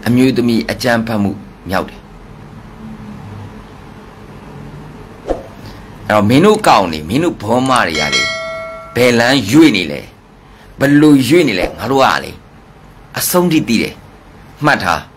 အမျိုးသမီးအကြမ်းဖက်မှုမြောက်တယ်အဲ့တော့မင်းတို့ကောင်းနေမင်းတို့ဘောမတွေရလေဘယ်လန်းရွေ့နေလဲဘလို့ရွေ့နေလဲငါတို့ကလေအဆုံးထိသိတယ်မှတ်ထား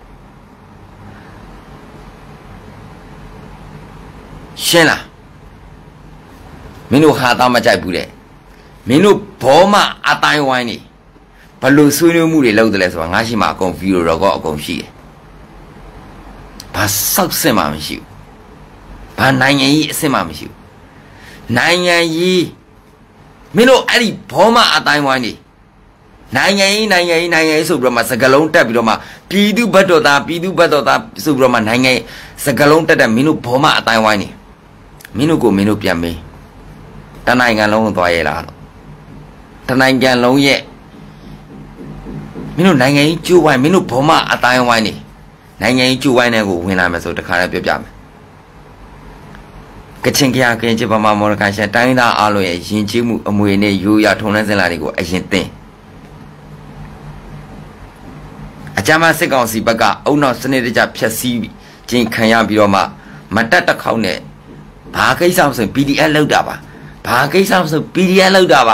ရှင်းလားမင်းတို့ဟာသားမကြိုက်ဘူးတဲ့မင်းတို့ဘောမအတိုင်းဝိုင်းနေဘလို့ဆွေးနွေးမှုတွေလုပ်တယ်လဲဆိုတာငါရှိမှအကုန်ဗီဒီယိုတော့အကုန်ရှိတယ်ဘာစောက်စင်မှမရှိဘူးဘာနိုင်ငံကြီးအစင်မှမရှိဘူးနိုင်ငံကြီးမင်းတို့အဲ့ဒီဘောမအတိုင်းဝိုင်းနေနိုင်ငံရေးဆိုပြီးတော့မှစကလုံးတက်ပြီးတော့မှပြည်သူဘတ်တော်သားဆိုပြီးတော့မှနိုင်ငံစကလုံးတက်တဲ့မင်းတို့ဘောမအတိုင်းဝိုင်းနေမင်းတို့ကိုမင်းတို့ပြန်မေးတနိုင်ငံလုံးကိုသွားရဲလားလို့တနိုင်ငံလုံးရဲ့မင်းတို့နိုင်ငံရေးကျိုးဝိုင်းမင်းတို့ဘောမအတိုင်းဝိုင်းနေနိုင်ငံရေးကျိုးဝိုင်းတဲ့ကိုဝင်လာမယ်ဆိုတခါလည်းပြောပြမယ်ကချင်ကရကရင်ချစ်ဗမာမော်ရကန်ရှန်တိုင်းသားအားလုံးရဲ့ယဉ်ကျေးမှုအမွေနဲ့ရိုးရာထုံးတမ်းစင်လာတွေကိုအရင်သိအကြမ်းဖက်စစ်ကောင်စီဘက်ကအုံနောက်စနစ်တကျဖျက်ဆီးခြင်းခံရပြီးတော့မှမတက်တစ်ခေါက်နဲ့ဘာကိစ္စမဆို PDF လောက်တာပါဘာကိစ္စမဆို PDF လောက်တာပါ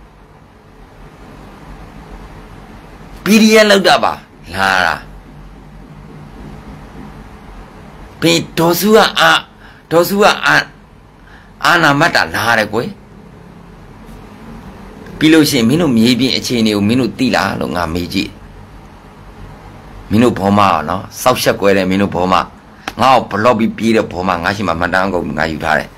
PDF လောက်တာပါလာတာဘယ်ဒေါ်စုကအာနာမတ်တာလာတယ်ကွယ်ပြီးလို့ရှိရင်မင်းတို့မြေပြင်အခြေအနေကိုမင်းတို့သိလားလို့ငါမေးကြည့်မင်းတို့ဘောမနော်စောက်ချက်ကွဲတယ်မင်းတို့ဘောမငါ့ကိုဘလော့ပြီးပြေးတဲ့ဘောမငါရှိမှမှတ်တမ်းကုန်ငါယူထားတယ်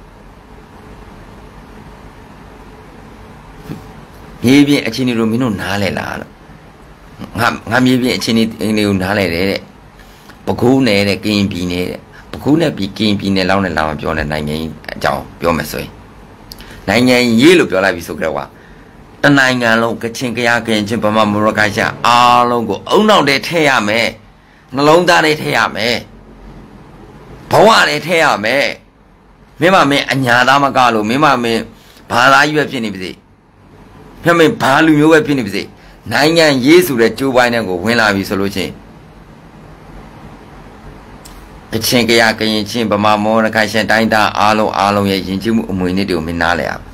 မြေပြင်အခြေအနေတို့မင်းတို့နားလဲလားလို့ငါမြေပြင်အခြေအနေကိုနားလဲတယ်တဲ့ပကူးနယ်တဲ့ကရင်ပြည်နယ်တဲ့ပကူးနဲ့ပြီးကရင်ပြည်နယ်လောက်နဲ့လာမပြောနဲ့နိုင်ငံအကြောင်းပြောမယ်ဆိုရင်နိုင်ငံရေးလို့ပြောလိုက်ပြီဆိုကြတော့တနိုင်ငံလုံးကချင်ကရကရင်ချင်းဗမာမော်ရကန်ရှန်အားလုံးကိုအုံနောက်တည်းထည့်ရမယ်နှလုံးသားတည်းထည့်ရမယ်ဘဝတည်းထည့်ရမယ်မင်းမမင်းအညာသားမကလို့မင်းမမင်းဘာသာကြီးပဲဖြစ်နေပါစေမင်းမင်းဘာလူမျိုးပဲဖြစ်နေပါစေနိုင်ငံရေးဆိုတဲ့ကြိုးပိုင်းတဲ့ကိုဝင်လာပြီဆိုလို့ချင်းကချင်ကရကရင်ချင်းဗမာမော်ရကန်ရှန်တိုင်းသားအားလုံးရဲ့ယဉ်ကျေးမှုအမွေအနှစ်တွေကိုမင်းနားလဲရ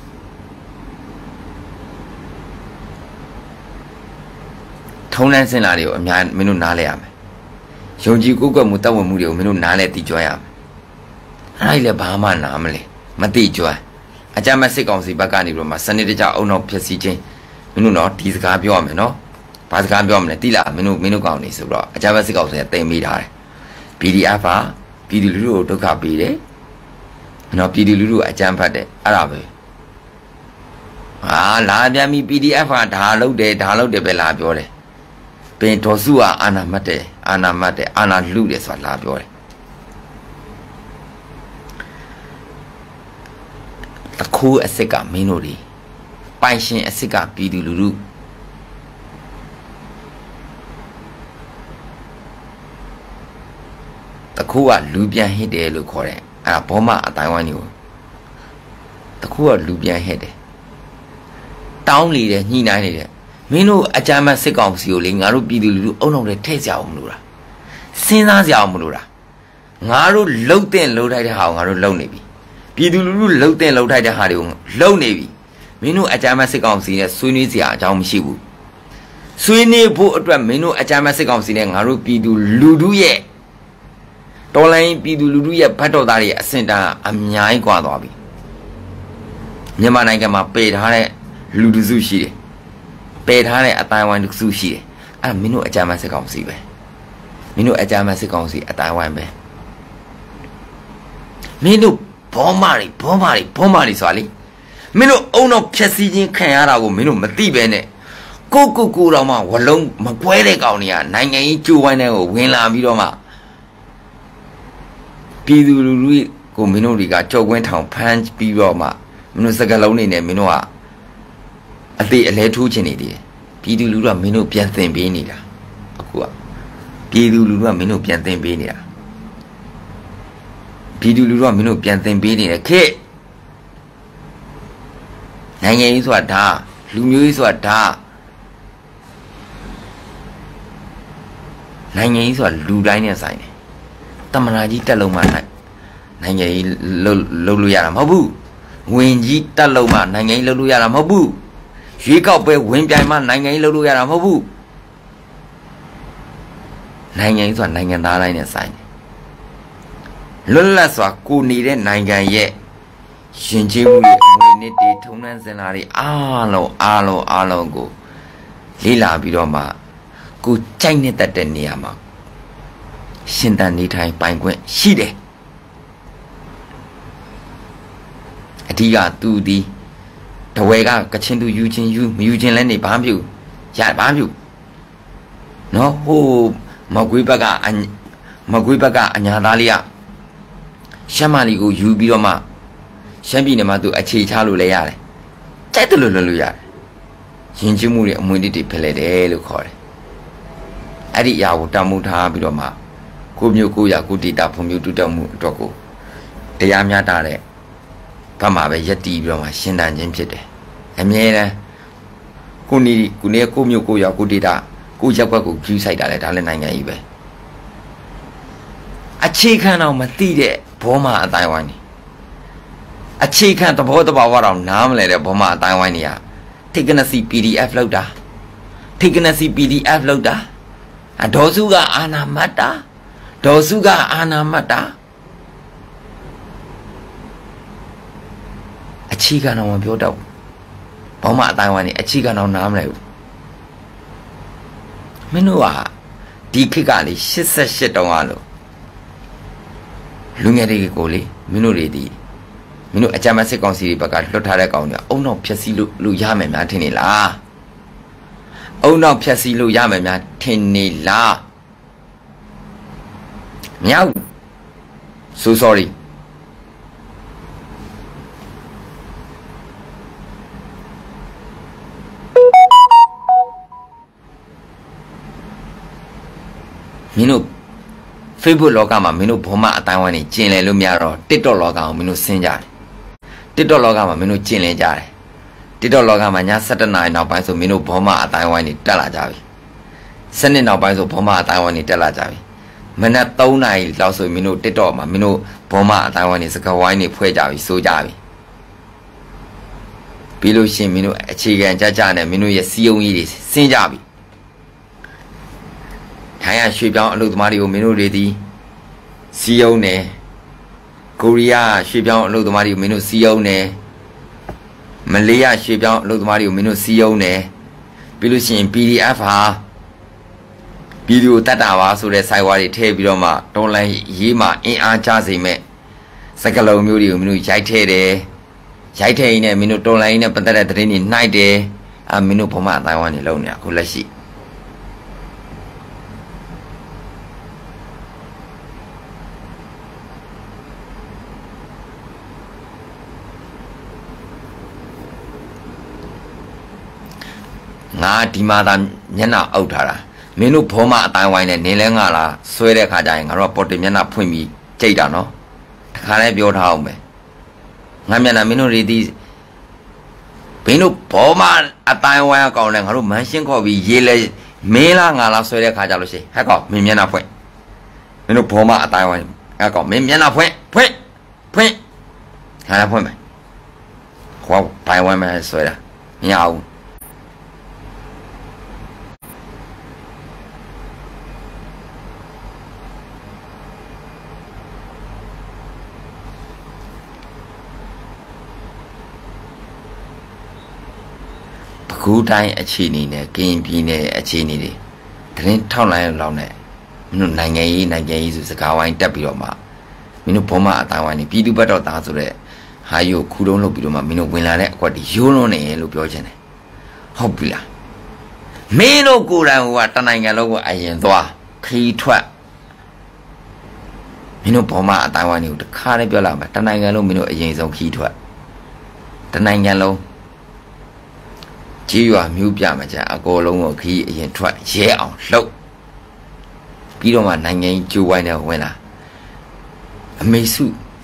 ထုံးတမ်းစင်လာတွေကိုအများမင်းတို့နားလဲရမယ်ယုံကြည်ကိုးကွယ်မှုတောက်ဝင်မှုတွေကိုမင်းတို့နားလဲသိကြွရမယ်အဲ့ဒါလည်းဘာမှနားမလဲမသိကြွအကြမ်းမဲ့စစ်ကောင်စီဘက်ကနေပြီးတော့မှစနစ်တကျအုံနောက်ဖြစ်စီခြင်းမင်းတို့တော့ဒီစကားပြောရမယ်နော်ဘာစကားပြောရမလဲသိလားမင်းတို့ကောင်းနေဆိုတော့အကြမ်းမဲ့စစ်ကောင်စီကတင်မိထားတယ် PDF ပါပြည်သူလူထုကိုဒုက္ခပေးတယ်နော်ပြည်သူလူထုအကြမ်းဖက်တယ်အဲ့ဒါပဲလာပြန်ပြီ PDF ကဒါလုပ်တယ်ပဲလာပြောတယ်ပင်တော်စုကအာနာမတ်တယ်အာနာလူတယ်ဆိုတာလာပြောတယ်တခုအစ်စ်ကမင်းတို့တွေပိုင်ရှင်အစ်စ်ကပြည်သူလူထုတခုကလူပြန်ဟစ်တယ်လို့ခေါ်တယ်အဲ့ဒါဘောမအတိုင်းဝိုင်းတွေကိုတခုကလူပြန်ဟစ်တယ်တောင်းလေတယ်ညှိနှိုင်းနေတယ်မင်းတို့အကြမ်းမဲ့စစ်ကောင်စီကိုလေငါတို့ပြည်သူလူထုအုံနောက်ထဲထည့်ကြအောင်မလို့လားစဉ်းစားကြအောင်မလို့လားငါတို့လှုပ်တဲ့လှုပ်ထိုက်တဲ့ဟာကိုငါတို့လှုပ်နေပြီပြည်သူလူထုလှုပ်တဲ့လှုပ်ထိုက်တဲ့ဟာတွေကိုလှုပ်နေပြီမင်းတို့အကြမ်းမဲ့စစ်ကောင်စီနဲ့ဆွေးနွေးစရာအကြောင်းမရှိဘူးဆွေးနွေးဖို့အတွက်မင်းတို့အကြမ်းမဲ့စစ်ကောင်စီနဲ့ငါတို့ပြည်သူလူထုရဲ့တော်လိုင်းပြည်သူလူထုရဲ့ဘတ်တော်သားတွေအစင်တန်းအများကြီးကွာသွားပြီမြန်မာနိုင်ငံမှာပေထားတဲ့လူတစုရှိတယ်ပေထားတဲ့အတိုင်းဝိုင်းတစ်စုရှိတယ်အဲ့မင်းတို့အကြမ်းမဲ့စစ်ကောင်စီပဲမင်းတို့အကြမ်းမဲ့စစ်ကောင်စီအတိုင်းဝိုင်းပဲမင်းတို့ဘောမာတွေဆိုတာလေမင်းတို့အုံတော့ဖြက်စီးခြင်းခံရတာကိုမင်းတို့မသိပဲနဲ့ကိုတော့မှဝလုံးမကွဲတဲ့ကောင်တွေကနိုင်ငံကြီးကျိုးဝိုင်းတဲ့ကိုဝင်လာပြီးတော့မှပြည်သူလူထုကိုမင်းတို့တွေကကြောက်ကွင်းထောင်ဖမ်းပြီးတော့မှမင်းတို့စကလုံးနေနဲ့မင်းတို့ကအသေးအလဲထိုးချင်နေတယ်ပြည်သူလူထုကမင်းတို့ပြန်သင်ပေးနေတာအခုကပြည်သူလူထုကမင်းတို့ပြန်သင်ပေးနေတာပြည်သူလူထုကမင်းတို့ပြန်သင်ပေးနေတယ်ခေနိုင်ငံရေးဆိုတာဒါလူမျိုးရေးဆိုတာဒါနိုင်ငံကြီးဆိုတာလူတိုင်းနဲ့ဆိုင်တယ်တမနာကြီးတက်လုံးမှနိုင်ငံကြီးလှုပ်လို့ရတာမဟုတ်ဘူးဝင်ကြီးတက်လုံးမှနိုင်ငံကြီးလှုပ်လို့ရတာမဟုတ်ဘူးရွေးကောက်ပွဲဝင်ပြိုင်မှနိုင်ငံကြီးလှုပ်လို့ရတာမဟုတ်ဘူးနိုင်ငံကြီးဆိုတာနိုင်ငံသားတိုင်းနဲ့ဆိုင်တယ်လွတ်လပ်စွာကိုနေတဲ့နိုင်ငံရဲ့ရှင်ကျေးမှုတွေအမွေနှစ်တွေထုံးတမ်းစဉ်လာတွေအားလုံးကိုလေ့လာပြီးတော့မှကိုကြိုက်နေတတ်တဲ့နေရာမှာရှင်သန်နေထိုင်ပိုင်ခွင့်ရှိတယ်အဓိကသူဒီတဝဲကချင်သူယူချင်းယူမယူချင်းလဲနေဘာမှပြုရဘာမှပြုနော်ဟိုမကွေးဘက်ကအညာသားလေးကရှမ်းမလီကိုယူပြီးတော့မှရှမ်းပြည်နယ်မှာသူအခြေချလို့လဲရတယ်ကြိုက်တယ်လို့လုပ်လို့ရတယ်ရင်ကျမှုတွေအမွေတစ်တွေဖလဲတယ်လို့ခေါ်တယ်အဲ့ဒီအရာကိုတမှုထားပြီးတော့မှကိုမျိုးကိုရကိုဒေတာဖွံ့ဖြိုးတိုးတက်မှုအတွက်ကိုတရားမျှတတဲ့ဘက်မှာပဲယက်တီးပြီးတော့မှရှင်းတန်ခြင်းဖြစ်တယ်အမြဲတမ်းကိုမျိုးကိုရကိုဒေတာကိုရက်ွက်ကိုကျူးဆိုင်တာလဲဒါလည်းနိုင်ငံကြီးပဲအခြေခံတော့မသိတဲ့ဘောမအတိုင်းဝိုင်းနေအခြေခံသဘောတဘာဝတော့နားမလဲတဲ့ဘောမအတိုင်းဝိုင်းနေရThicknessy PDF လောက်တာThicknessy PDF လောက်တာဒေါ်စုကအာနာမတ်တာအခြေခံတော့မပြောတော့ဘူးဘောမအတိုင်းဝိုင်းနေအခြေခံတော့နားမလဲဘူးမင်းတို့ကဒီခေတ်ကလေ88တောင်အားလို့လူငယ်တွေကိုလေမင်းတို့တွေဒီမင်းတို့အကြမ်းဖက်စစ်ကောင်စီတွေဘက်ကလွတ်ထားတဲ့ကောင်တွေအုံနောက်ဖြက်စီးလို့ရမယ်များထင်နေလားအုံနောက်ဖြက်စီးလို့ရမယ်များထင်နေလားမြောက် so sorry မင်းတို့ Facebook လောကမှာမင်းတို့ဘောမအတိုင်းဝိုင်းနေကျင်လည်လို့မရတော့ TikTok လောကကိုမင်းတို့ဆင်းကြတယ် TikTok လောကမှာမင်းတို့ကျင်လည်ကြတယ် TikTok လောကမှာည7 နာရီနောက်ပိုင်းဆိုမင်းတို့ဘောမအတိုင်းဝိုင်းနေတက်လာကြပြီ7နှစ်နောက်ပိုင်းဆိုဘောမအတိုင်းဝိုင်းနေတက်လာကြပြီမနက်3 နာရီလောက်ဆိုမင်းတို့ TikTok မှာမင်းတို့ဘောမအတိုင်းဝိုင်းနေစကားဝိုင်းနေဖွဲ့ကြပြီစိုးကြပြီပြီးလို့ရှိရင်မင်းတို့အခြေခံကြနဲ့မင်းတို့ရဲ့စီယုံကြီးတွေဆင်းကြပြီထိုင်းရရွှေပြောင်းအလုပ်သမားတွေကိုမင်းတို့တွေဒီစီယုံတယ်ကိုရီးယားရွှေပြောင်းအလုပ်သမားတွေကိုမင်းတို့စီယုံတယ်မလေးယားရွှေပြောင်းအလုပ်သမားတွေကိုမင်းတို့စီယုံတယ်ပြီးလို့ရှိရင် PDF ဟာဗီဒီယိုတတ်တာပါဆိုတဲ့ site ဝါတွေထည့်ပြီးတော့မှတွန်လိုင်းရေးမှာအင်အားကြစေမဲ့စကလုံးမျိုးတွေကိုမင်းတို့ရိုက်ထည့်တယ်ရိုက်ထည့်ရင်လည်းမင်းတို့တွန်လိုင်းနဲ့ပတ်သက်တဲ့သတင်းတွေနှိုက်တယ်မင်းတို့ဘုံမအတိုင်းဝိုင်းနေလုံးနေအခုလက်ရှိငါဒီမှာသာမျက်နှာအုပ်ထားတာမင်းတို့ဘောမအတိုင်းဝိုင်းနဲ့နေလဲငါလားဆွဲတဲ့ခါကျရင်ငါတို့ကပေါ်တင်မျက်နှာဖွင့်ပြီးကြိတ်တာနော်တခါလဲပြောထားအောင်ပဲငါမျက်နှာမင်းတို့တွေဒီမင်းတို့ဘောမအတိုင်းဝိုင်းအကောင်နဲ့ငါတို့မန်ရှင်းခေါ်ပြီးရေးလဲမင်းလားငါလားဆွဲတဲ့ခါကျလို့ရှိရင်ဟဲ့ကောင်မင်းမျက်နှာဖွင့်မင်းတို့ဘောမအတိုင်းဝိုင်းအကောင်မင်းမျက်နှာဖွင့်ငါလည်းဖွင့်မယ်ခေါ်ဘိုင်ဝိုင်းမယ်ဆွဲတာမရဘူးခုတိုင်းအခြေအနေနဲ့ကရင်ပြည်နယ်အခြေအနေတွေသတင်းထောက်လိုင်းလောက်နဲ့မင်းတို့နိုင်ငံရေးဆိုစကားဝိုင်းတက်ပြီးတော့မှမင်းတို့ဘောမအတိုင်းဝိုင်းနေပြည်သူ့ဘက်တော့သားဆိုတဲ့ဟာယိုခူတုံးလုပ်ပြီးတော့မှမင်းတို့ဝင်လာတဲ့အကွက်တွေရိုးလုံးနေလို့ပြောချင်တယ်ဟုတ်ပြီလားမင်းတို့ကိုယ်တိုင်ကတနိုင်ငံလုံးကိုအရင်သွားခီးထွက်မင်းတို့ဘောမအတိုင်းဝိုင်းတွေကိုတခါတည်းပြောလာမယ်တနိုင်ငံလုံးမင်းတို့အရင်ဆုံးခီးထွက်တနိုင်ငံလုံးကြီးရွာမျိုးပြမှာကြအကောလုံးကိုခီးအရင်ထွက်ရဲအောင်လှုပ်ပြီးတော့မှနိုင်ငံကြီးကျိုးဝိုင်းနဲ့ဝင်လာအမေစု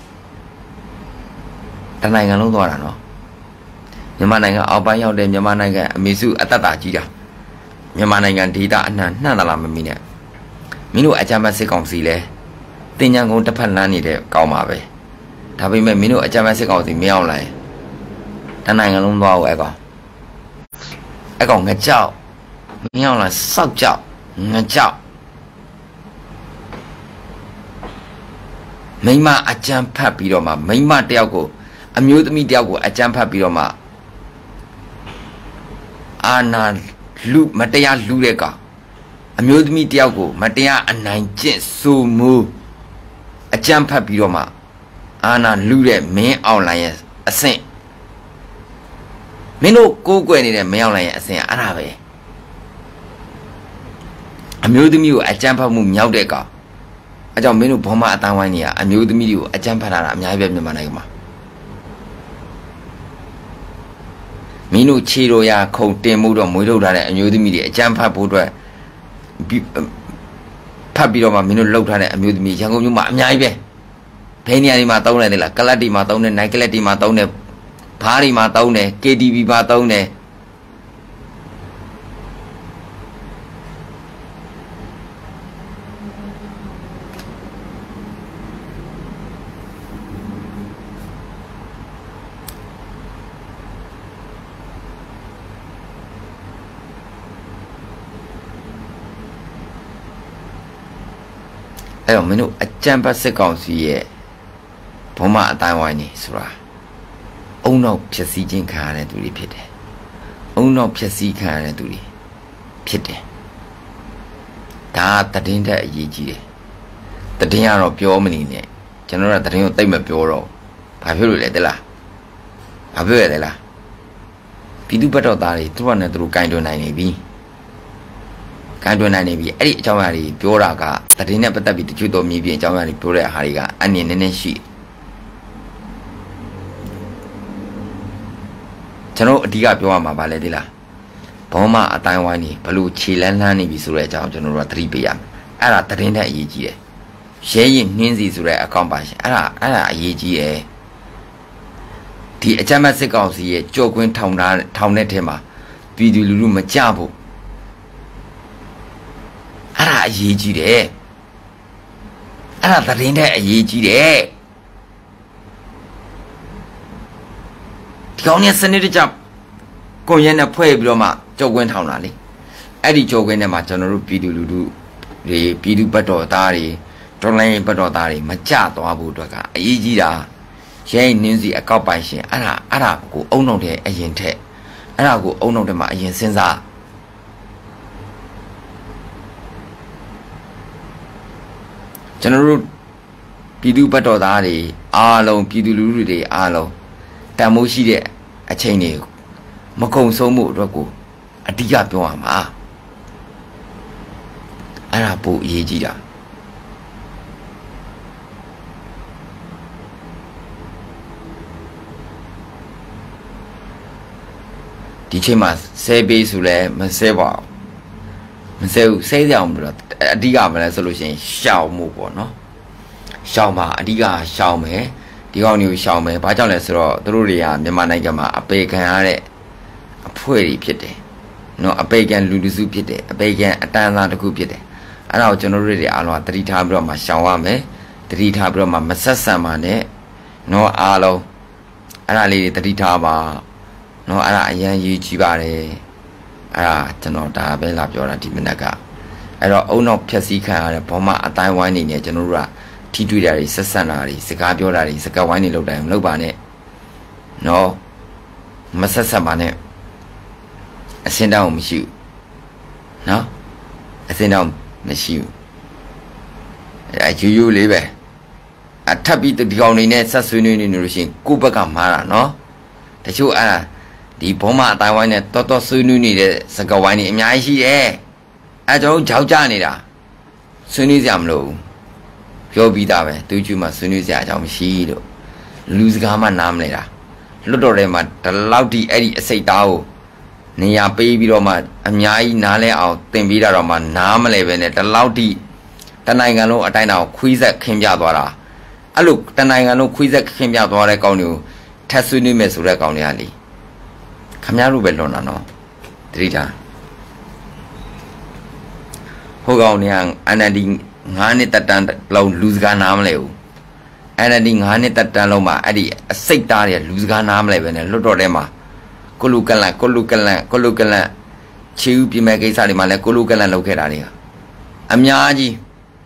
တနိုင်ငံလုံးသွားတာနော်မြန်မာနိုင်ငံအောက်ပိုင်းရောက်တဲ့မြန်မာနိုင်ငံအမေစုအသက်တာကြီးတာမြန်မာနိုင်ငံဒေသအနှံ့နှံ့လာမမီနဲ့င်းတို့အကြမ်းဖက်စစ်ကောင်စီလဲတင်ညာကုန်းတစ်ဖက်လမ်းနေတဲ့ကောင်းပါပဲဒါပေမဲ့မင်းတို့အကြမ်းဖက်စစ်ကောင်စီမင်းအောင်လိုက်တနိုင်ငံလုံးသွားအောင်အဲ့ကောင်ငကြောက်မင်းအောင်လိုက်စောက်ကြောက်ငကြောက်မိမအကြမ်းဖက်ပြီးတော့မှမိမတယောက်ကိုအမျိုးသမီးတယောက်ကိုအကြမ်းဖက်ပြီးတော့မှအာနာလူမတရားလူတဲ့ကောင်အမျိုးသမီးတယောက်ကိုမတရားအနိုင်ကျင့်ဆိုမှုအကြမ်းဖက်ပြီးတော့မှအာနာလူတဲ့မင်းအောင်လိုင်းရဲ့အဆင့်မင်းတို့ကိုးကွယ်နေတဲ့မင်းအောင်လိုင်းရဲ့အဆင့်အဲ့ဒါပဲအမျိုးသမီးကိုအကြမ်းဖက်မှုမြောက်တဲ့ကောင်အကြောင်းမင်းတို့ဘောမအတန်းဝိုင်းနေရအမျိုးသမီးတွေကိုအကြမ်းဖက်လာတာအများကြီးပဲမြန်မာနိုင်ငံမှာမင်းတို့ခြေတော်ရခုံတင်မှုတော့မွေးထုတ်ထားတဲ့အမျိုးသမီးတွေအကြမ်းဖက်ဖို့အတွက်ဖတ်ပြီးတော့မှမင်းတို့လှုပ်ထားတဲ့အမျိုးသမီးရန်ကုန်မြို့မှာအများကြီးပဲဘယ်နေရာတွေမှာတုံးတယ်လဲလားကလတ်တွေမှာတုံးတယ်နိုင်ကလတ်တွေမှာတုံးတယ်ဘားတွေမှာတုံးတယ် KTV မှာတုံးတယ်အဲ့တော့မင်းတို့အကြံပတ်စစ်ကောင်စီရဲ့ဘုံမအတိုင်းဝိုင်းနေဆိုတာအုံနောက်ဖြစ်စည်းခြင်းခံရတဲ့သူတွေဖြစ်တယ်။အုံနောက်ဖြစ်စည်းခံရတဲ့သူတွေဖြစ်တယ်။ဒါတည်င်းတဲ့အရေးကြီးတယ်။တည်င်းကတော့ပြောမနေနဲ့ကျွန်တော်ကတည်င်းကိုတိတ်မပြောတော့ဘာဖြစ်လို့လဲတလား။ဘာဖြစ်ရလဲလား။ပြည်သူ့ဘက်တော်သားတွေသူတို့နဲ့သူတို့ကင်တွင်နိုင်နေပြီ။ကန်တွင်နိုင်နေပြီအဲ့ဒီအကြောင်းအရာတွေပြောတာကတည်င်းနဲ့ပတ်သက်ပြီးတချို့တော့မြေပြင်အကြောင်းအရာတွေပြောတဲ့ဟာတွေကအနည်းနည်းရှိကျွန်တော်အဓိကပြောရမှာပါလေဒီလားဘောမအတိုင်းဝိုင်းနေဘလို့ခြေလန်းလန်းနေပြီဆိုတဲ့အကြောင်းကျွန်တော်တို့ကသတိပေးရမယ်အဲ့ဒါတည်င်းတဲ့အရေးကြီးတယ်ရဲရင်နှင်းစီဆိုတဲ့အကောင့်ပါရှင်အဲ့ဒါအရေးကြီးတယ်ဒီအကြမ်းဖက်စစ်ကောင်စီရဲ့ကြော်ကွင်းထောင်တဲ့ထဲမှာပြည်သူလူထုမကြဘူးအဲ့ဒါအရေးကြီးတယ်အဲ့ဒါတည်င်းတဲ့အရေးကြီးတယ်ဒီကောင်းရဲ့စနစ်တကျကိုရဲနဲ့ဖွဲ့ပြီးတော့မှကြော်ကွင်းထောင်တာလေအဲ့ဒီကြော်ကွင်းထဲမှာကျွန်တော်တို့ပြည်သူလူထုတွေပြည်သူဘက်တော်သားတွေတော်လိုင်းဘက်တော်သားတွေမကြသွားဖို့အတွက်ကအရေးကြီးတာရဲနင်းစီအကောက်ပိုင်ရှင်အဲ့ဒါကိုအုံနှုတ်တဲ့အရင်ထက်အဲ့ဒါကိုအုံနှုတ်တဲ့မှာအရင်စဉ်းစားကျွန်တော်တို့ပြည်သူဘက်တော်သားတွေအားလုံးပြည်သူလူထုတွေအားလုံးတန်မိုးရှိတဲ့အချိန်တွေမကုံဆုံးမှုအတွက်ကိုအဓိကပြောရမှာအဲ့ဒါပိုအရေးကြီးတာဒီချိန်မှာဆဲပေးဆိုလဲမဆဲပါဘူးမဆဲဘူးဆဲကြအောင်လို့အဓိကမလဲဆိုလို့ရှိရင်ရှောင်မှုပေါ့နော်ရှောင်ပါအဓိကရှောင်မယ်ဒီကောင်မျိုးရှောင်မယ်ဘာကြောင့်လဲဆိုတော့သူတို့တွေကမြန်မာနိုင်ငံမှာအပေခံရတဲ့အဖွဲတွေဖြစ်တယ်နော်အပေခံလူလူစုဖြစ်တယ်အပေခံအတန်းသားတစ်ခုဖြစ်တယ်အဲ့ဒါကိုကျွန်တော်တို့တွေအားလုံးသတိထားပြီးတော့မှရှောင်ရမယ်သတိထားပြီးတော့မှမဆက်ဆံပါနဲ့နော်အားလုံးအဲ့ဒါလေးတွေသတိထားပါနော်အဲ့ဒါအရန်ရေးကြည့်ပါတယ်အဲ့ဒါကျွန်တော်ဒါပဲလာပြောတာဒီမနက်ကအဲ့တော့အုံနောက်ဖြက်စီးခံရတဲ့ဘောမအတိုင်းဝိုင်းနေနေကျွန်တော်တို့ကထိတွေ့တာတွေဆက်ဆံတာတွေစကားပြောတာတွေစကားဝိုင်းနေလောက်တိုင်းမလုပ်ပါနဲ့နော်မဆက်ဆက်ပါနဲ့အစင်းတောင်မရှိဘူးနော်အစင်းတောင်မရှိဘူးအဲယူယူလေးပဲအထပ်ပြီးဒီကောင်နေနဲ့ဆက်ဆွေးနွေးနေလို့ရှိရင်ကိုယ့်ဘက်ကမှားတာနော်တချို့ဒီဘောမအတိုင်းဝိုင်းနဲ့တော်ဆွေးနွေးနေတဲ့စကားဝိုင်းတွေအများကြီးရှိတယ်အဲကျွန်တော်ကြောက်ကြနေတာဆွေးနွေးကြမလို့ပြောပြီးသားပဲသူကျူမှာဆွေးနွေးစရာအကြောင်းမရှိလို့လူစကားမှနားမလဲတာလွတ်တော်ထဲမှာဒီလောက်ထိအဲ့ဒီအစိတ်သားကိုနေရာပေးပြီးတော့မှအများကြီးနားလဲအောင်သင်ပေးတာတော့မှနားမလဲပဲနဲ့ဒီလောက်ထိတနိုင်ငံလုံးအတိုင်းအောင်ခွေးဆက်ခင်းပြသွားတာအဲ့လိုတနိုင်ငံလုံးခွေးဆက်ခင်းပြသွားတဲ့ကောင်တွေကိုထပ်ဆွေးနွေးမယ်ဆိုတဲ့ကောင်တွေကလေခမရတို့ပဲလွန်တာနော်တတိထား Hogan Yang, Anadi, Hane Tatan, Luzgan Amleo. Anadi Hane Tataloma, Adi, a Saitaria, Luzgan Amleven, and Lodorema. Colukala, Chiu Pimaki Salimale, Colukala Locataria. Amyaji.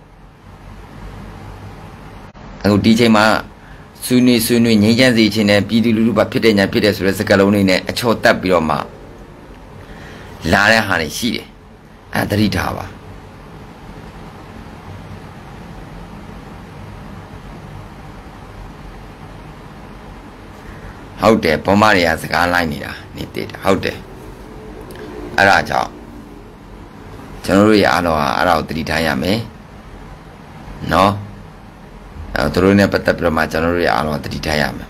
I go DJ Ma. Suni, Nijanzi, Chine, Pidiluba Pitanya Pitas, Resacalone, a chota bioma. Lara Honey, she at the Ritava. How dare Pomaria as a Galanina, knitted, how dare Araja Generally, Alo, the Ritayame? No. Turune Patapra Generally, Alo, the Ritayame.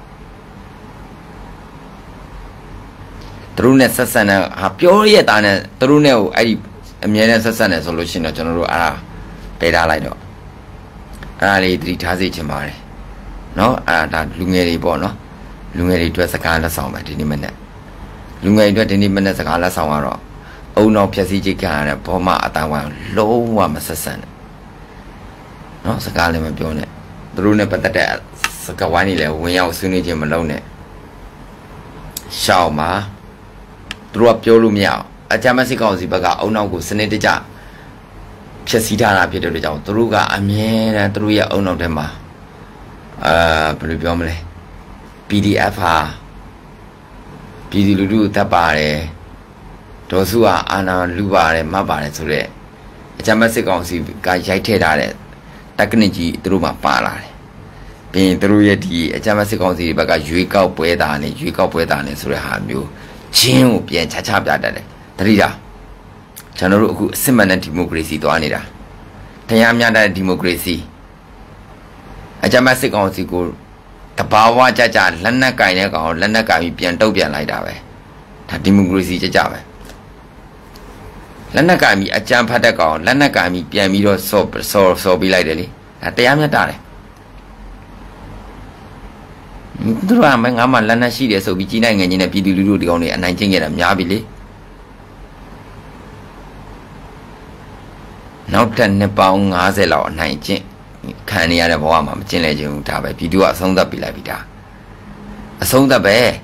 Trune Sassana, Happy Tana, Truneo, I Miana Sassana solution of General Ara, Pedalido. Ali Tritazi Chimare. No, that Lungeri Bono. Lungeri to a Sakala song at any minute. Lungeri to any minute Sakala Sawaro. Oh no, Piazi Kana, Poma Atawa, low one assassin. No, Sakala Mabione. Trune Patata, Sakawani, when you soon him alone. Shauma. Through up your lumia, a Jamasicosi Baga, oh no, Senatija. Chesitana Peter Truga, Amien, through your own of them. Prebiomle PDF, PD Ludu Tapare, Tosua, Anna Lubare, Mabare, Sure. A Jamasicosi, Gajated, Takniji, Druma Pala. Being through yet, a Jamasicosi Baga, Juica Poetani, Juica Poetani, Sure Hamu. Chin Pian Chachab Trida Chanaru Simon democracy to Anida Tayamyada democracy a Jamasic on Sigur Tapawa Jaja Lana Kainaka or Lana Kami Piantopia like that. Ta democracy Java Lana Kami a jump Pataka, Lana Kami Piamido so be like a Tayamyada. Drumming a man lana she so be china and in a pidu the only 19 year Yabili. Now 10 pound Azela 19 Kanya of Wama, Chinlegum Taba, Pidu a song the Pilavita. A song the bear.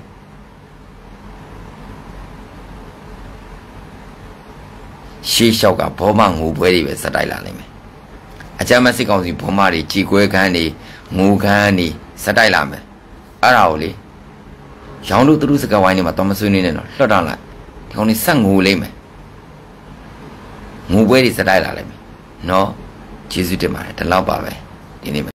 She shock a Pomang who very with Sadailame. A Jamasic on the Pomari, Chique Candy, Mukani, Sadailame. Arauli. Jean Lutrus Gawani, Matomasun, Lodala. The only son who lame. Who where is the dialame? No, Jesuit, the Lababe, in him.